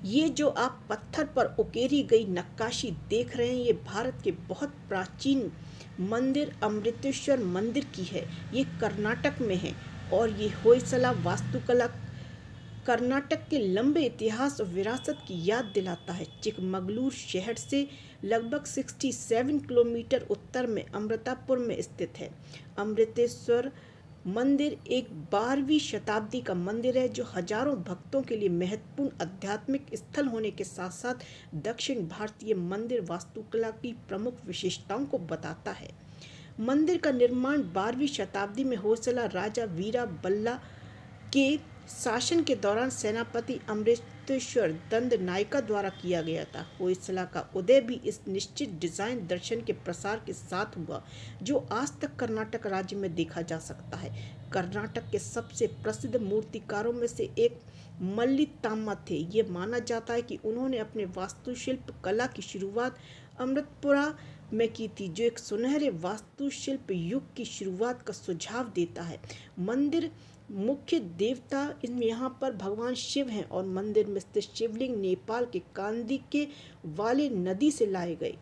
ये जो आप पत्थर पर उकेरी गई नक्काशी देख रहे हैं, ये भारत के बहुत प्राचीन मंदिर अमृतेश्वर मंदिर की है। ये कर्नाटक में है और ये होयसला वास्तुकला कर्नाटक के लंबे इतिहास और विरासत की याद दिलाता है। चिकमगलूर शहर से लगभग 67 किलोमीटर उत्तर में अमृतापुर में स्थित है। अमृतेश्वर मंदिर एक 12वीं शताब्दी का मंदिर है जो हजारों भक्तों के लिए महत्वपूर्ण आध्यात्मिक स्थल होने के साथ साथ दक्षिण भारतीय मंदिर वास्तुकला की प्रमुख विशेषताओं को बताता है। मंदिर का निर्माण 12वीं शताब्दी में होयसला राजा वीरा बल्ला के शासन के दौरान सेनापति अमृतेश्वर दंड नायका द्वारा किया गया था। होयसला का उदय भी इस निश्चित डिजाइन दर्शन के प्रसार के साथ हुआ जो आज तक कर्नाटक राज्य में देखा जा सकता है। कर्नाटक के सबसे प्रसिद्ध मूर्तिकारों में से एक मल्लिताम्मा थे। ये माना जाता है कि उन्होंने अपने वास्तुशिल्प कला की शुरुआत अमृतपुरा में की थी, जो एक सुनहरे वास्तुशिल्प युग की शुरुआत का सुझाव देता है। मंदिर मुख्य देवता यहाँ पर भगवान शिव हैं और मंदिर में स्थित शिवलिंग नेपाल के कांदी के वाले नदी से लाए गए।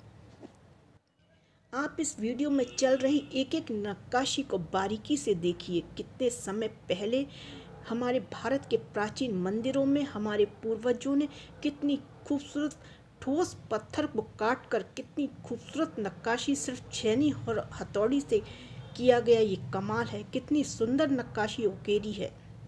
आप इस वीडियो में चल रही एक एक नक्काशी को बारीकी से देखिए। कितने समय पहले हमारे भारत के प्राचीन मंदिरों में हमारे पूर्वजों ने कितनी खूबसूरत ठोस पत्थर को काट कर कितनी खूबसूरत नक्काशी सिर्फ छेनी और हथौड़ी से किया गया। ये कमाल है, कितनी सुंदर नक्काशी उकेरी है।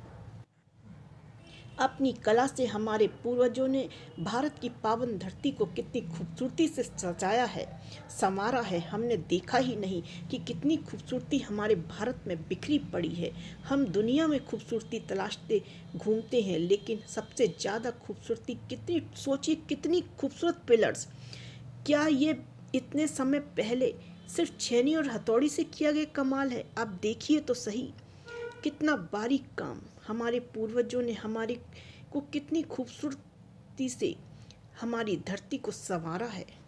अपनी कला से हमारे पूर्वजों ने भारत की पावन धरती को कितनी खूबसूरती से सजाया है, संवारा है। हमने देखा ही नहीं कि कितनी खूबसूरती हमारे भारत में बिखरी पड़ी है। हम दुनिया में खूबसूरती तलाशते घूमते हैं, लेकिन सबसे ज़्यादा खूबसूरती कितनी, सोचिए कितनी खूबसूरत पिलर्स। क्या ये इतने समय पहले सिर्फ छेनी और हथौड़ी से किया गया कमाल है? आप देखिए तो सही, कितना बारीक काम। हमारे पूर्वजों ने हमारे को कितनी खूबसूरती से हमारी धरती को संवारा है।